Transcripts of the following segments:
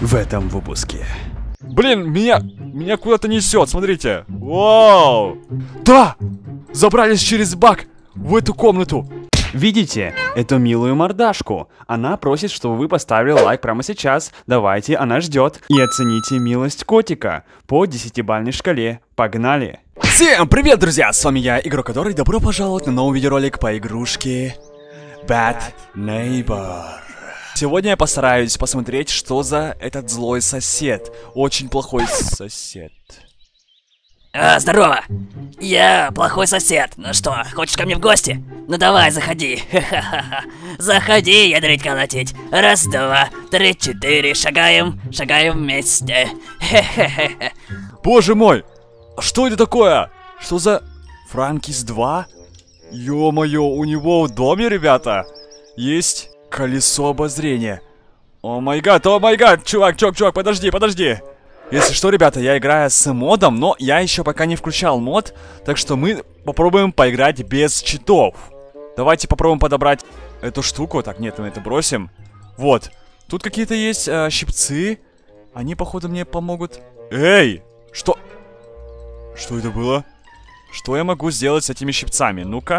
в этом выпуске. Блин, меня куда-то несет, смотрите. Вау! Да! Забрались через баг в эту комнату. Видите эту милую мордашку? Она просит, чтобы вы поставили лайк прямо сейчас. Давайте, она ждет. И оцените милость котика по 10-бальной шкале. Погнали! Всем привет, друзья! С вами я, игрок который. Добро пожаловать на новый видеоролик по игрушке Bad Neighbor. Сегодня я постараюсь посмотреть, что за этот злой сосед. Очень плохой сосед. Здорово! Я плохой сосед. Ну что, хочешь ко мне в гости? Ну давай, заходи. Заходи, ядрить колотить. Раз, два, три, четыре. Шагаем вместе. Боже мой! Что это такое? Что за Франкис 2? Ё-моё, у него в доме, ребята, есть колесо обозрения. О май гад, чувак, подожди. Если что, ребята, я играю с модом, но я еще пока не включал мод, так что мы попробуем поиграть без читов. Давайте попробуем подобрать эту штуку. Так, нет, мы это бросим. Вот, тут какие-то есть щипцы. Они, походу, мне помогут. Эй, что? Что это было? Что я могу сделать с этими щипцами? Ну-ка.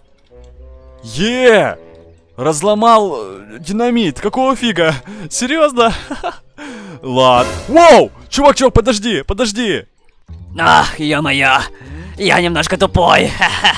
Разломал динамит. Какого фига? Серьезно? Ладно. Воу! Чувак, подожди. Ах, ё-моё. Я немножко тупой.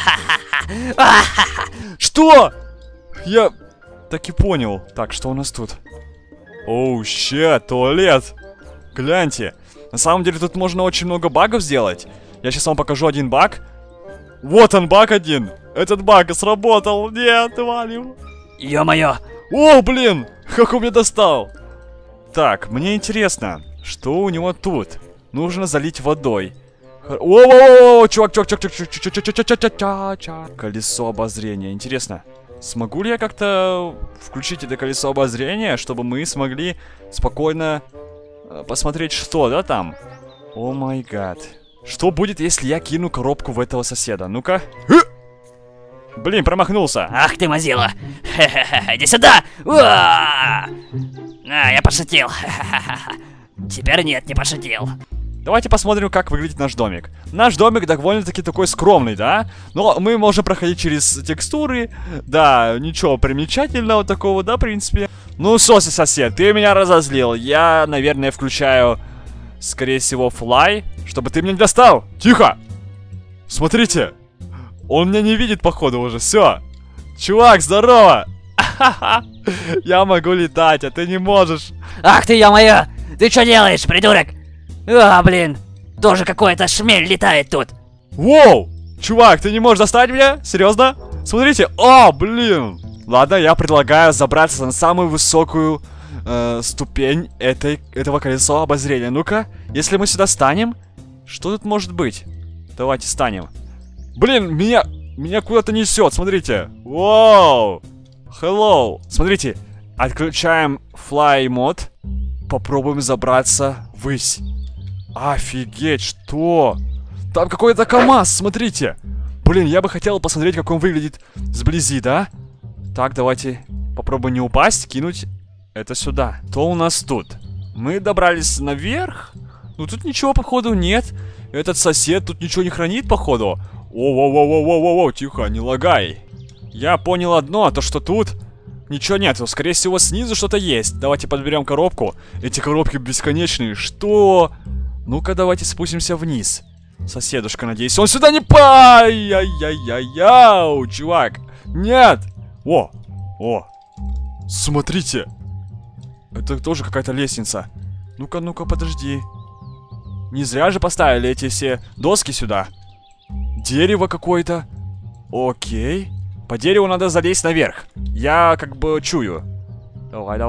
Что? Я так и понял. Так, что у нас тут? Оу, щет, туалет. Гляньте. На самом деле тут можно очень много багов сделать. Я сейчас вам покажу один баг. Вот он, баг один. Этот баг сработал. Нет, валим. Ё-моё. О, блин, как он меня достал. Так, мне интересно, что у него тут. Нужно залить водой. О, чувак. Колесо обозрения. Интересно, смогу ли я как-то включить это колесо обозрения, чтобы мы смогли спокойно посмотреть, что, да, там? О май гад. Что будет, если я кину коробку в этого соседа? Ну-ка. Блин, промахнулся. Ах ты, мазила. Иди сюда. Я пошутил. Теперь нет, не пошутил. Давайте посмотрим, как выглядит наш домик. Наш домик довольно-таки такой скромный, да? Но мы можем проходить через текстуры. Да, ничего примечательного такого, да, в принципе. Ну, сосед, ты меня разозлил. Я, наверное, включаю, скорее всего, флай, чтобы ты меня не достал. Тихо! Смотрите. Он меня не видит, походу, уже. Все. Чувак, здорово. Я могу летать, а ты не можешь. Ах ты, ё-моё. Ты что делаешь, придурок? Блин. Тоже какой-то шмель летает тут. Воу. Чувак, ты не можешь достать меня? Серьезно? Смотрите. Блин. Ладно, я предлагаю забраться на самую высокую ступень этого колеса обозрения. Ну-ка, если мы сюда станем, что тут может быть? Давайте станем. Блин, меня куда-то несет, смотрите. Вау. Hello. Смотрите, отключаем fly мод. Попробуем забраться ввысь. Офигеть, что? Там какой-то КамАЗ, смотрите. Блин, я бы хотел посмотреть, как он выглядит сблизи, да? Так, давайте попробуем не упасть, кинуть это сюда. Что у нас тут? Мы добрались наверх. Ну тут ничего, походу, нет. Этот сосед тут ничего не хранит, походу. Воу, тихо, не лагай. Я понял одно, то что тут ничего нет. Скорее всего, снизу что-то есть. Давайте подберем коробку. Эти коробки бесконечные. Что? Ну-ка, давайте спустимся вниз. Соседушка, надеюсь, он сюда не Яу, чувак. Нет. О, смотрите. Это тоже какая-то лестница. Ну-ка, подожди. Не зря же поставили эти все доски сюда. Дерево какое-то. Окей. По дереву надо залезть наверх. Я как бы чую. Давай.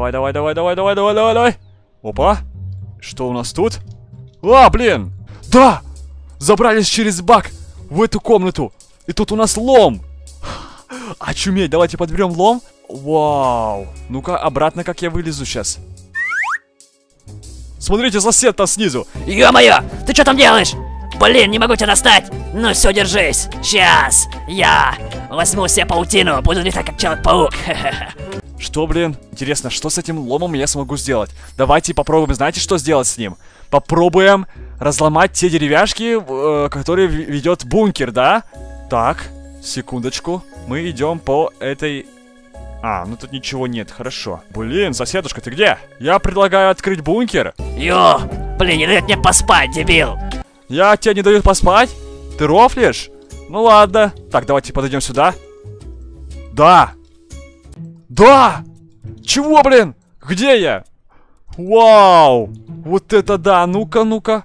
Опа. Что у нас тут? Блин. Да. Забрались через баг в эту комнату. И тут у нас лом. Очуметь. Давайте подберем лом. Вау. Ну-ка, обратно как я вылезу сейчас. Смотрите, сосед там снизу. Ё-моё, ты что там делаешь? Блин, не могу тебя достать. Ну все, держись. Сейчас я возьму себе паутину, буду летать как Человек-паук. Что, блин? Интересно, что с этим ломом я смогу сделать? Давайте попробуем, знаете, что сделать с ним? Попробуем разломать те деревяшки, которые ведет бункер, да? Так, секундочку. Мы идем по этой... А, ну тут ничего нет, хорошо. Блин, соседушка, ты где? Я предлагаю открыть бункер. Ё, блин, не дает мне поспать, дебил. Я тебе не даю поспать? Ты рофлишь? Ну ладно. Так, давайте подойдем сюда. Да! Да! Чего, блин? Где я? Вау! Вот это да! Ну-ка, ну-ка.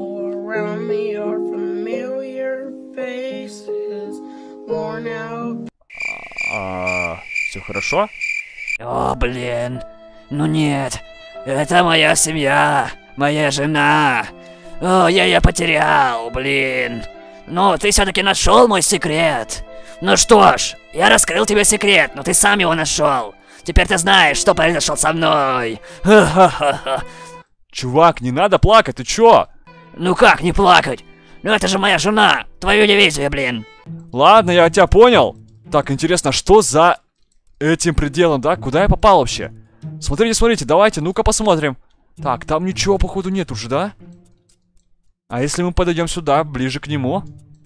Все хорошо? О, блин. Ну нет. Это моя семья. Моя жена. О, я ее потерял, блин. Ну, ты все-таки нашел мой секрет. Ну что ж, я раскрыл тебе секрет, но ты сам его нашел. Теперь ты знаешь, что произошло со мной. Ха-ха-ха. Чувак, не надо плакать, ты чё? Ну как не плакать? Ну это же моя жена. Твою дивизию, блин. Ладно, я тебя понял. Так, интересно, что за этим пределом, да? Куда я попал вообще? Смотрите, смотрите, давайте, ну-ка посмотрим. Так, там ничего, походу, нет уже, да? А если мы подойдем сюда, ближе к нему?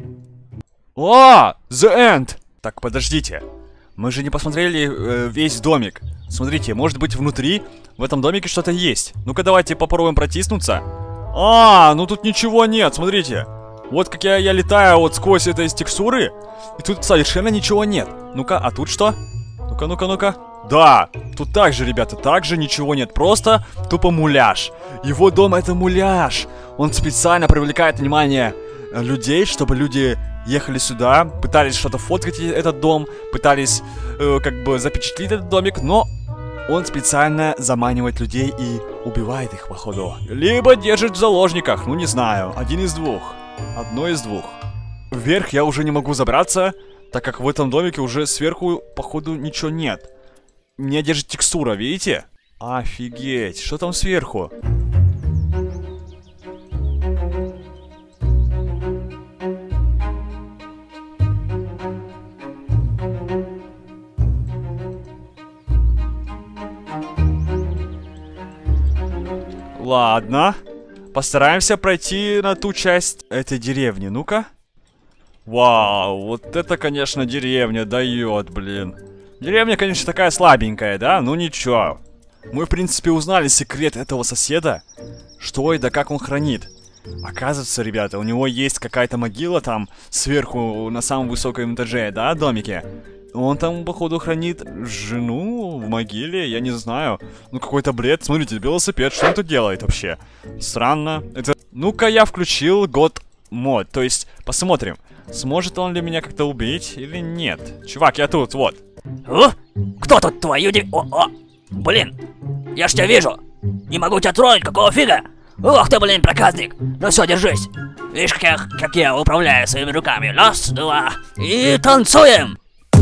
О, The End! Так, подождите. Мы же не посмотрели весь домик. Смотрите, может быть внутри в этом домике что-то есть. Ну-ка давайте попробуем протиснуться. А, ну тут ничего нет, смотрите. Вот как я летаю вот сквозь этой текстуры. И тут совершенно ничего нет. Ну-ка, а тут что? Ну-ка, ну-ка, ну-ка. Да, тут также, ребята, также ничего нет. Просто тупо муляж. Его дом это муляж. Он специально привлекает внимание людей, чтобы люди ехали сюда, пытались что-то фоткать этот дом, пытались как бы запечатлеть этот домик, но он специально заманивает людей и убивает их, походу. Либо держит в заложниках, ну не знаю, один из двух. Одно из двух. Вверх я уже не могу забраться, так как в этом домике уже сверху, походу, ничего нет. Меня держит текстура, видите? Офигеть, что там сверху? Ладно. Постараемся пройти на ту часть этой деревни. Ну-ка. Вау, вот это, конечно, деревня дает, блин. Деревня, конечно, такая слабенькая, да? Ну ничего. Мы, в принципе, узнали секрет этого соседа. Что и да как он хранит. Оказывается, ребята, у него есть какая-то могила там сверху на самом высоком этаже, да, домике. Он там, походу, хранит жену в могиле, я не знаю. Ну, какой-то бред. Смотрите, велосипед, что он тут делает вообще? Странно. Это... Ну-ка, я включил God Mode. То есть, посмотрим, сможет он ли меня как-то убить или нет. Чувак, я тут, вот. О? Кто тут твою О, блин, я ж тебя вижу. Не могу тебя тронуть, какого фига? Ох ты, блин, проказник. Ну все, держись. Видишь, как я управляю своими руками. Раз, два, и танцуем.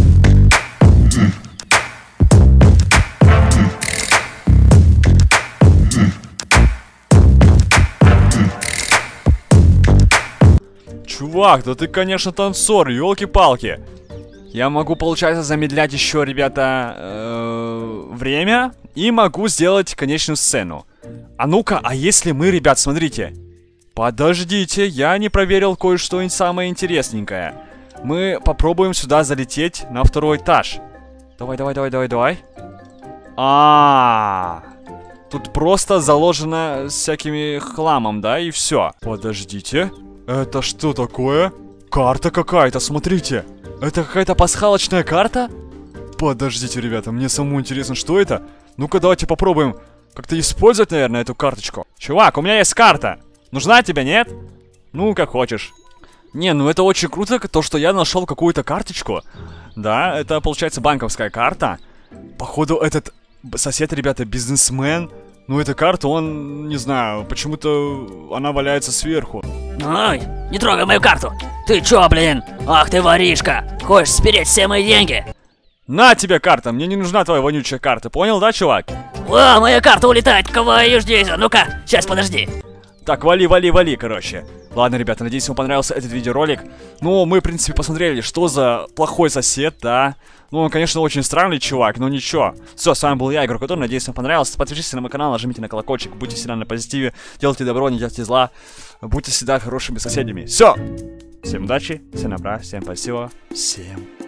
Чувак, да ты, конечно, танцор, елки-палки. Я могу, получается, замедлять еще, ребята, время. И могу сделать конечную сцену. А ну-ка, а если мы, ребят, смотрите. Подождите, я не проверил кое-что самое интересненькое. Мы попробуем сюда залететь на второй этаж. Давай, давай, давай, давай, давай. Тут просто заложено всякими хламом, да, и все. Подождите. Это что такое? Карта какая-то, смотрите. Это какая-то пасхалочная карта? Подождите, ребята, мне самому интересно, что это? Ну-ка, давайте попробуем как-то использовать, наверное, эту карточку. Чувак, у меня есть карта. Нужна тебе, нет? Ну, как хочешь. Не, ну это очень круто, то, что я нашел какую-то карточку. Да, это, получается, банковская карта. Походу, этот сосед, ребята, бизнесмен. Ну, эта карта, он, не знаю, почему-то она валяется сверху. Ой, не трогай мою карту. Ты чё, блин? Ах ты воришка. Хочешь спереть все мои деньги? На тебе карта, мне не нужна твоя вонючая карта, понял, да, чувак? О, моя карта улетает, кого я здесь? Ну-ка, сейчас, подожди. Так, вали, короче. Ладно, ребята, надеюсь, вам понравился этот видеоролик. Ну, мы, в принципе, посмотрели, что за плохой сосед, да. Ну, он, конечно, очень странный чувак, но ничего. Все, с вами был я, Игорь Который. Надеюсь, вам понравилось. Подпишитесь на мой канал, нажмите на колокольчик, будьте всегда на позитиве. Делайте добро, не делайте зла. Будьте всегда хорошими соседями. Все! Всем удачи, всем добра, всем спасибо, всем